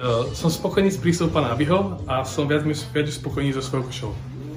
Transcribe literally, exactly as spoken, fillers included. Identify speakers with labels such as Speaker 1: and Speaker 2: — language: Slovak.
Speaker 1: Uh, som spokojný s prístupom pána Abiho a som viac, viac spokojný so svojou košou.